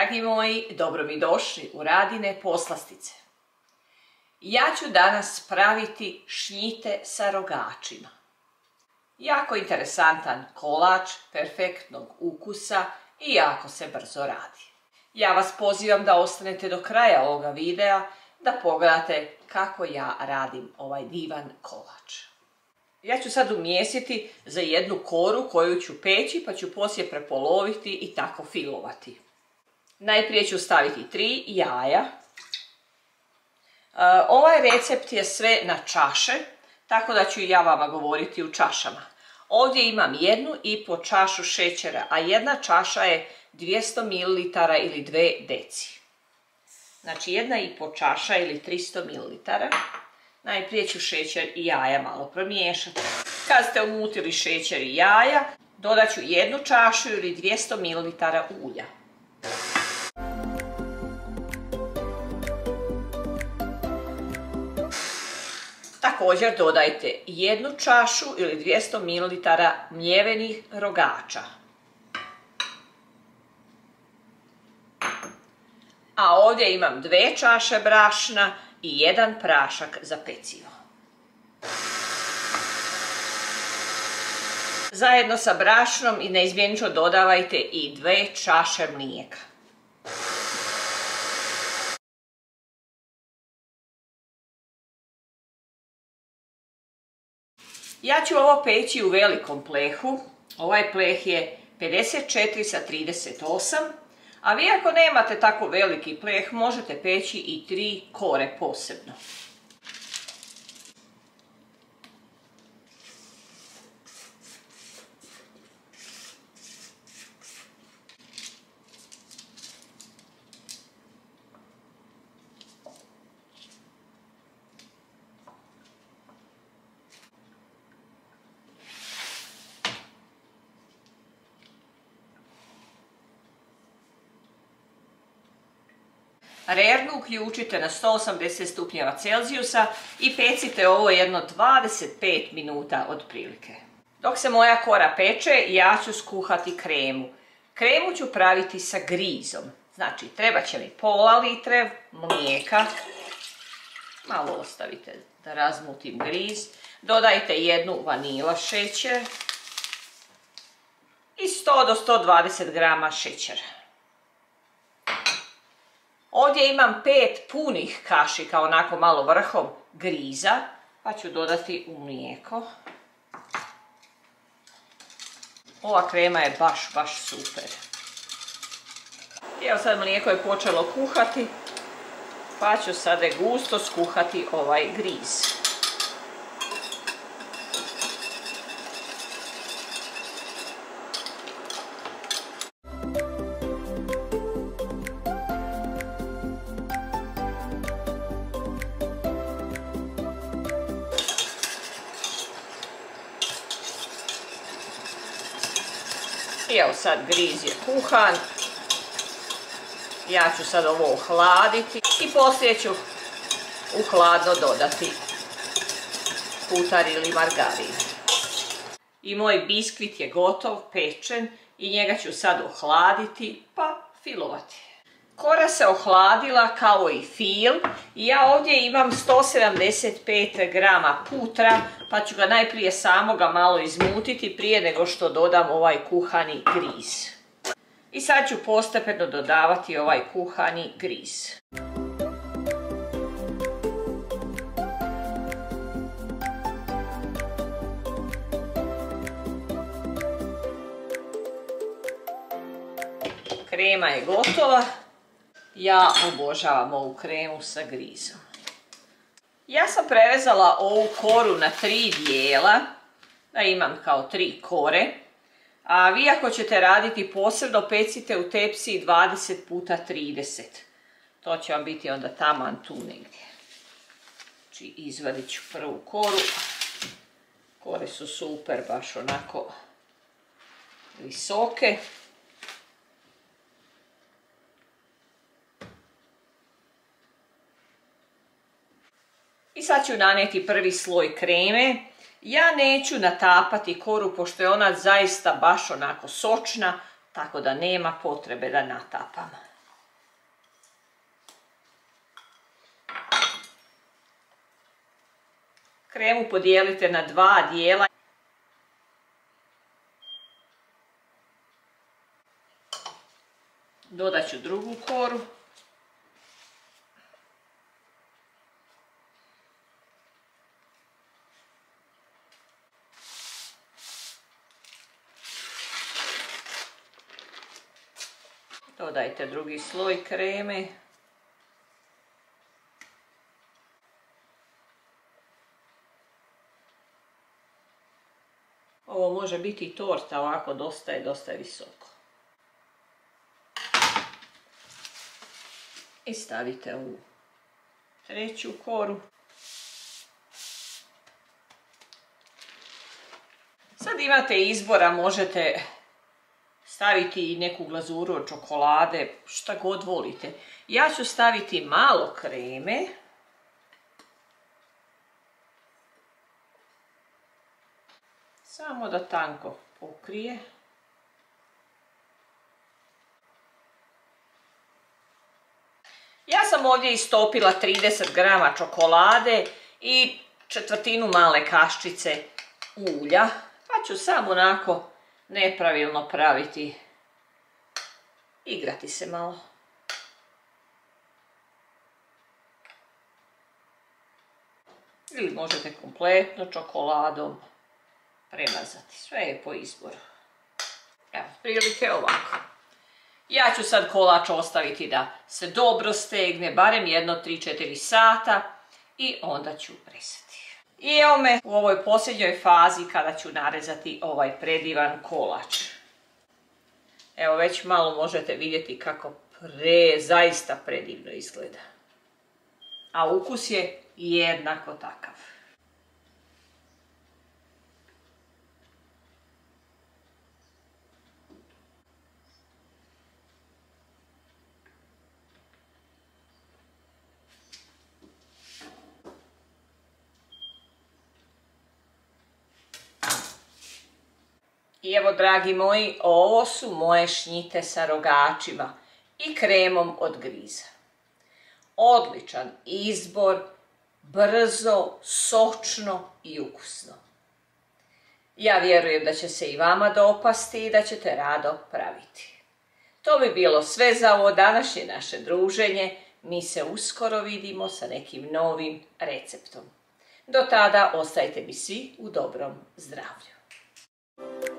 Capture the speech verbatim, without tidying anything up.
Dragi moji, dobro mi došli u Radine poslastice. Ja ću danas praviti šnjite sa rogačima. Jako interesantan kolač, perfektnog ukusa i jako se brzo radi. Ja vas pozivam da ostanete do kraja ovoga videa da pogledate kako ja radim ovaj divan kolač. Ja ću sad umjesiti za jednu koru koju ću peći, pa ću poslije prepoloviti i tako filovati. Najprije ću staviti tri jaja. Ovaj recept je sve na čaše, tako da ću ja vama govoriti u čašama. Ovdje imam jednu i po čašu šećera, a jedna čaša je dvjesto mililitara ili dve deci. Znači jedna i po čaša ili tristo mililitara. Najprije ću šećer i jaja malo promiješati. Kad ste umutili šećer i jaja, dodat ću jednu čašu ili dvjesto mililitara ulja. Također dodajte jednu čašu ili dvjesto mililitara mljevenih rogača. A ovdje imam dve čaše brašna i jedan prašak za pecivo. Zajedno sa brašnom i neizmjenično dodavajte i dve čaše mlijeka. Ja ću ovo peći u velikom plehu. Ovaj pleh je pedeset četiri sa trideset osam, a vi ako nemate tako veliki pleh možete peći i tri kore posebno. Rernu uključite na sto osamdeset stupnjeva Celzijusa i pecite ovo jedno dvadeset pet minuta otprilike. Dok se moja kora peče, ja ću skuhati kremu. Kremu ću praviti sa grizom. Znači, treba će mi pola litre mlijeka. Malo ostavite da razmutim griz. Dodajte jednu vanila šećer i sto do sto dvadeset grama šećera. Ovdje imam pet punih kašika, onako malo vrhom griza, pa ću dodati u mlijeko. Ova krema je baš, baš super. Evo sad mlijeko je počelo kuhati, pa ću sada gusto skuhati ovaj griz. Evo sad griz je kuhan, ja ću sad ovo ohladiti i poslije ću u hladno dodati putar ili margarin. I moj biskvit je gotov, pečen i njega ću sad ohladiti pa filovati. Kora se ohladila kao i fil i ja ovdje imam sto sedamdeset pet grama putra, pa ću ga najprije samoga malo izmutiti prije nego što dodam ovaj kuhani griz. I sad ću postepeno dodavati ovaj kuhani griz. Krema je gotova. Ja obožavam ovu kremu sa grizom. Ja sam prerezala ovu koru na tri dijela, da imam kao tri kore. A vi ako ćete raditi posebno, pecite u tepsiji dvadeset puta trideset. To će vam biti onda taman tu negdje. Znači izvadit ću prvu koru. Kore su super, baš onako visoke. I sad ću nanijeti prvi sloj kreme. Ja neću natapati koru pošto je ona zaista baš onako sočna, tako da nema potrebe da natapam. Kremu podijelite na dva dijela. Dodat ću drugu koru. Dodajte drugi sloj kreme. Ovo može biti i torta, ovako dosta je, dosta je visoko. I stavite u treću koru. Sad imate izbora, možete staviti i neku glazuru od čokolade, šta god volite. Ja ću staviti malo kreme. Samo da tanko pokrije. Ja sam ovdje istopila trideset grama čokolade i četvrtinu male kaščice ulja, pa ću samo onako nepravilno praviti, igrati se malo. Ili možete kompletno čokoladom premazati, sve je po izboru. Evo, prilike ovako. Ja ću sad kolač ostaviti da se dobro stegne, barem jedno tri četiri sata i onda ću resati. I evo me u ovoj posljednjoj fazi kada ću narezati ovaj predivan kolač. Evo već malo možete vidjeti kako pre, zaista predivno izgleda. A ukus je jednako takav. I evo, dragi moji, ovo su moje šnjite sa rogačima i kremom od griza. Odličan izbor, brzo, sočno i ukusno. Ja vjerujem da će se i vama dopasti i da ćete rado praviti. To bi bilo sve za ovo današnje naše druženje. Mi se uskoro vidimo sa nekim novim receptom. Do tada ostajte mi svi u dobrom zdravlju.